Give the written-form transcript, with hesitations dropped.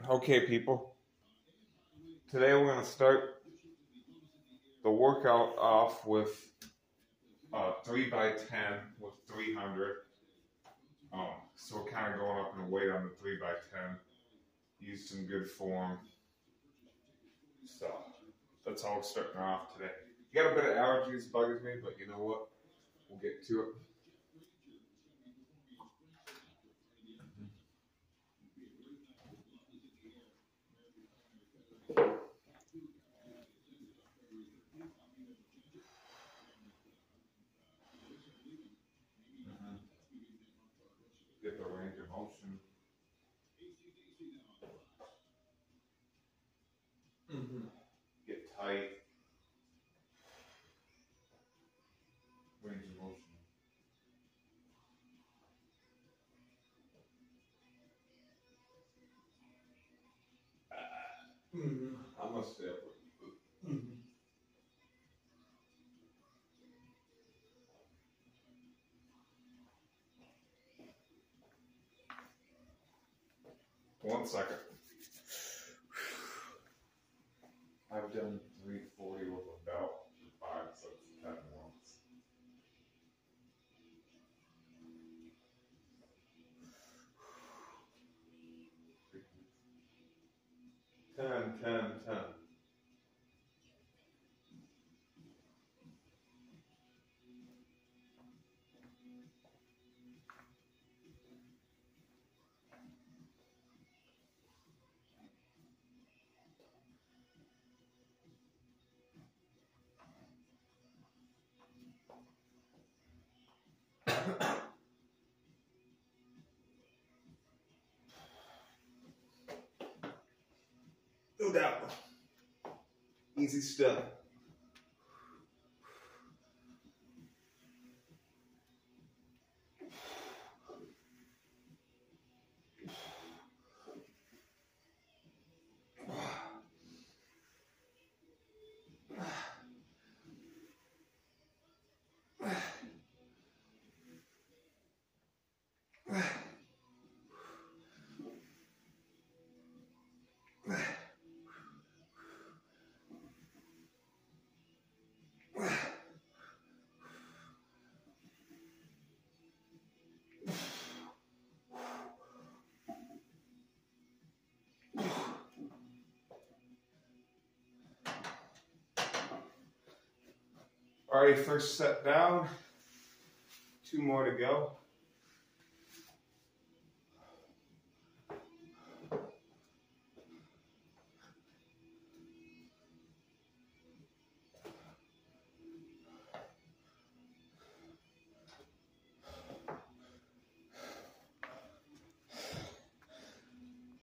Okay, people. Today we're going to start the workout off with 3x10 with 300. So we're kind of going up in weight on the 3x10. Use some good form. So that's how we're starting off today. You got a bit of allergies bugging me, but you know what? We'll get to it. Get the range of motion. Get tight. Range of motion. I must say. One second. I've done 340 with a belt for 5 sets of 10 once. 10. No doubt. Easy stuff. Alright, first set down. 2 more to go.